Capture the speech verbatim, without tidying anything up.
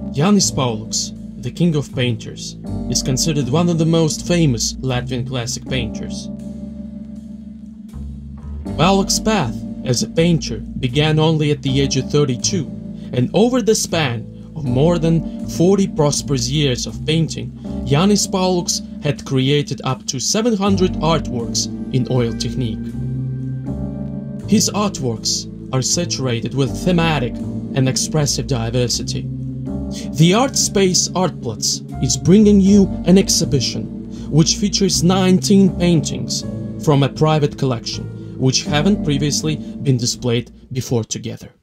Jānis Pauluks, the king of painters, is considered one of the most famous Latvian classic painters. Pauluks' path as a painter began only at the age of thirty-two, and over the span of more than forty prosperous years of painting, Jānis Pauluks had created up to seven hundred artworks in oil technique. His artworks are saturated with thematic and expressive diversity. The art space Art Platz is bringing you an exhibition which features nineteen paintings from a private collection which haven't previously been displayed before together.